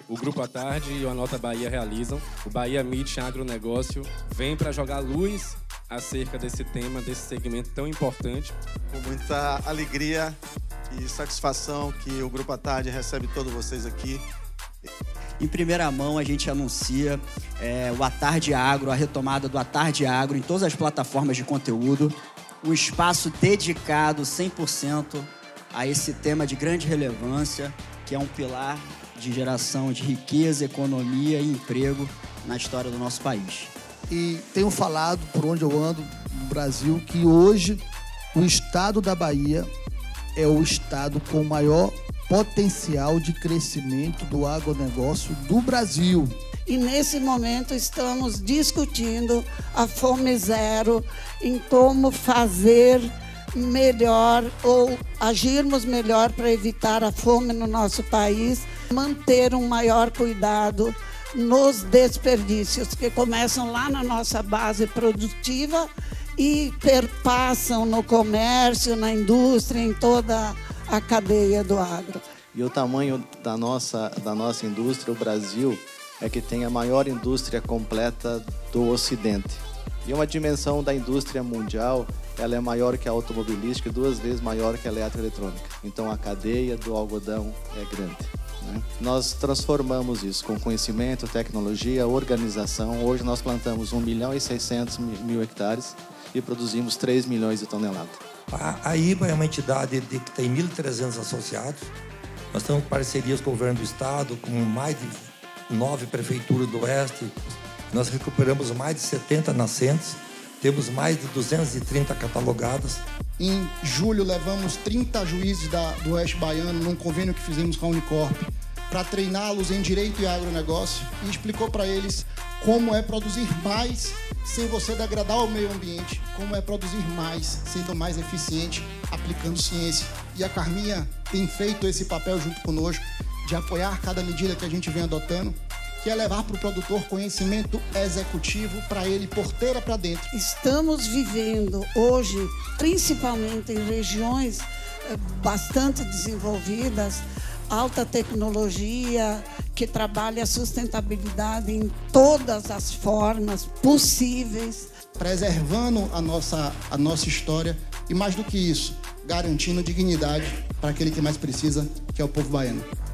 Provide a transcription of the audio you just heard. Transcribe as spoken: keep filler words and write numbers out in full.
o Grupo à Tarde e o Anota Bahia realizam. O Bahia Meet Agronegócio vem para jogar luz acerca desse tema, desse segmento tão importante. Com muita alegria e satisfação que o Grupo à Tarde recebe todos vocês aqui. Em primeira mão, a gente anuncia é, o À Tarde Agro, a retomada do À Tarde Agro em todas as plataformas de conteúdo. Um espaço dedicado cem por cento a esse tema de grande relevância, que é um pilar de geração de riqueza, economia e emprego na história do nosso país. E tenho falado, por onde eu ando no Brasil, que hoje o estado da Bahia é o estado com maior potencial de crescimento do agronegócio do Brasil. E nesse momento estamos discutindo a Fome Zero, em como fazer melhor ou agirmos melhor para evitar a fome no nosso país, manter um maior cuidado nos desperdícios que começam lá na nossa base produtiva e perpassam no comércio, na indústria, em toda a cadeia do agro. E o tamanho da nossa, da nossa indústria, o Brasil, é que tem a maior indústria completa do Ocidente. E uma dimensão da indústria mundial, ela é maior que a automobilística e duas vezes maior que a eletroeletrônica. Então a cadeia do algodão é grande, né? Nós transformamos isso com conhecimento, tecnologia, organização. Hoje nós plantamos um milhão e seiscentos mil hectares e produzimos três milhões de toneladas. A I B A é uma entidade de, que tem mil e trezentos associados. Nós temos parcerias com o governo do estado, com mais de nove prefeituras do oeste. Nós recuperamos mais de setenta nascentes. Temos mais de duzentas e trinta catalogadas. Em julho, levamos trinta juízes da, do Oeste Baiano num convênio que fizemos com a Unicorp para treiná-los em Direito e Agronegócio e explicou para eles como é produzir mais sem você degradar o meio ambiente, como é produzir mais, sendo mais eficiente, aplicando ciência. E a Carminha tem feito esse papel junto conosco de apoiar cada medida que a gente vem adotando, que é levar para o produtor conhecimento executivo para ele porteira para dentro. Estamos vivendo hoje, principalmente em regiões bastante desenvolvidas, alta tecnologia, que trabalha a sustentabilidade em todas as formas possíveis. Preservando a nossa, a nossa história e, mais do que isso, garantindo dignidade para aquele que mais precisa, que é o povo baiano.